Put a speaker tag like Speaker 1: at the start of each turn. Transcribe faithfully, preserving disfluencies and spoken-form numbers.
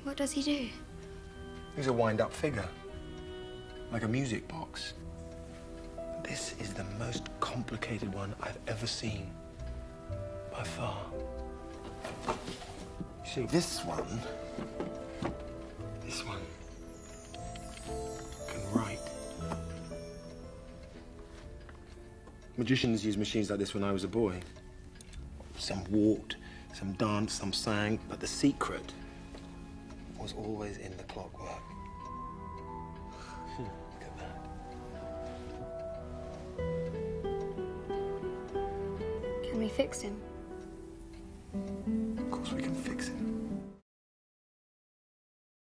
Speaker 1: What does he do?
Speaker 2: He's a wind-up figure, like a music box. This is the most complicated one I've ever seen, by far. You see, this one, this one can write. Magicians used machines like this when I was a boy. Some walked, some danced, some sang, but the secret was always in the clockwork. Hmm. Look at that.
Speaker 1: Can we fix him?
Speaker 2: Of course we can fix him.